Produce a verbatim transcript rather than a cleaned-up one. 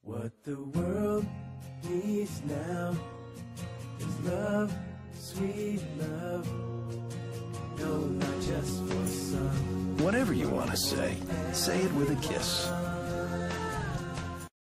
What the world needs now is love, sweet love. No, not just for some. Whatever you want to say, say it with a kiss.